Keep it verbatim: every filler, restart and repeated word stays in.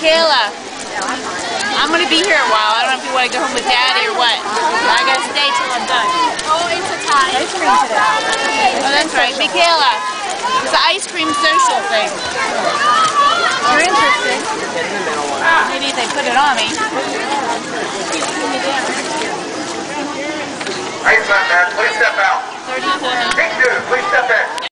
Michaela, I'm going to be here a while. I don't know if you want to go home with Daddy or what. I got to stay till I'm done. Oh, it's a tie. Ice cream today. Oh, that's right. Michaela, it's an ice cream social thing. You're interested. Maybe if they put it on me. Hey, son, man, please step out. thirty-four. Hey, dude, please step in.